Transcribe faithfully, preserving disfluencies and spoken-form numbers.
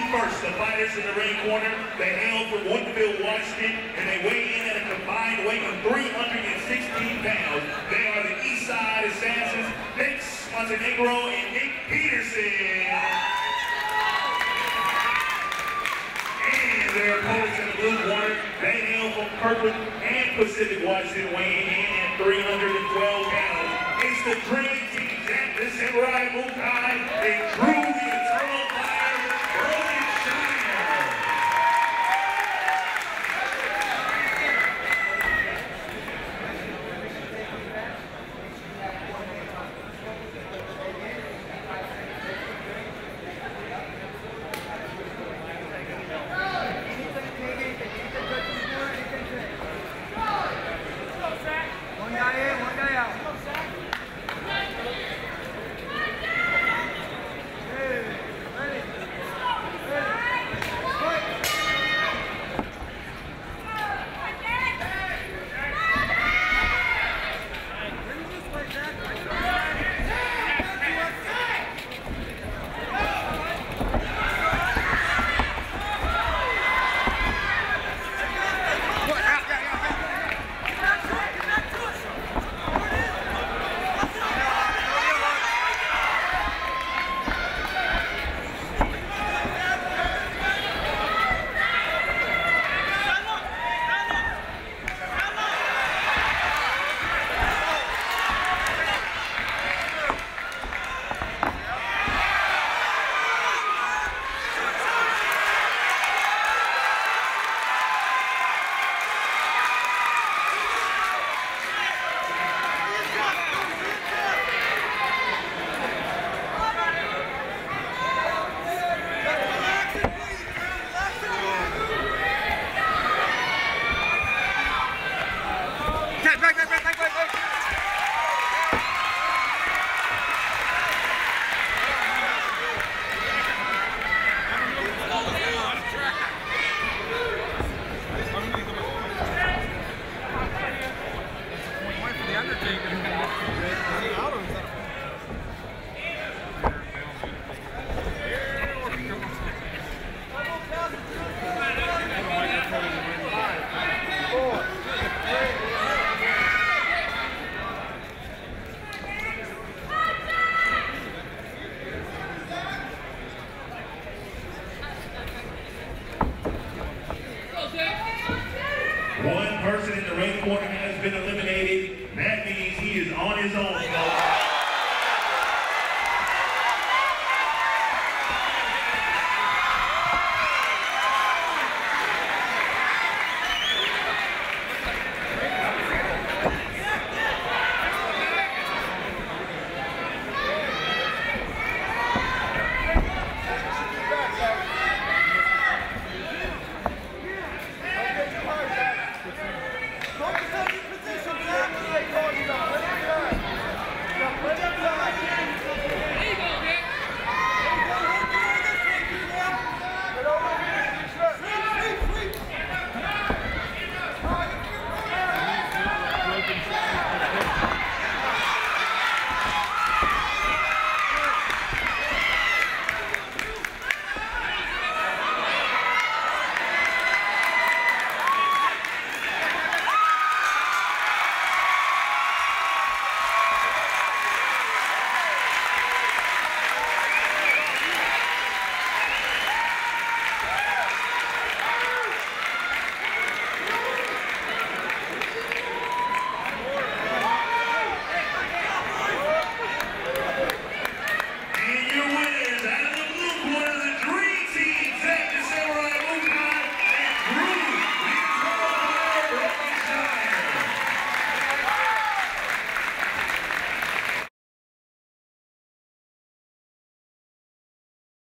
first, the fighters in the ring corner. They hail from Woodinvile, Washington, and they weigh in at a combined weight of three hundred sixteen pounds. They are the Eastside Assassins, Nick Montenegro and Nick Peterson. And their opponents in the blue corner, they hail from Kirkland and Pacific, Washington, weighing in at three hundred twelve pounds. It's the Dream Team, Jack the Samurai Mukai, and Drew the Eternal Fire, Brokenshire. One guy in, one guy out. One person in the ring corner has been eliminated. That means he is on his own.